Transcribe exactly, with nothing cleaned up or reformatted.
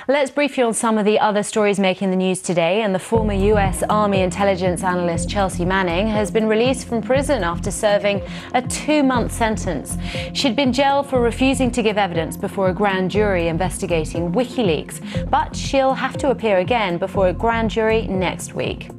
Let's brief you on some of the other stories making the news today. And the former U S Army intelligence analyst Chelsea Manning has been released from prison after serving a two-month sentence. She'd been jailed for refusing to give evidence before a grand jury investigating WikiLeaks, but she'll have to appear again before a grand jury next week.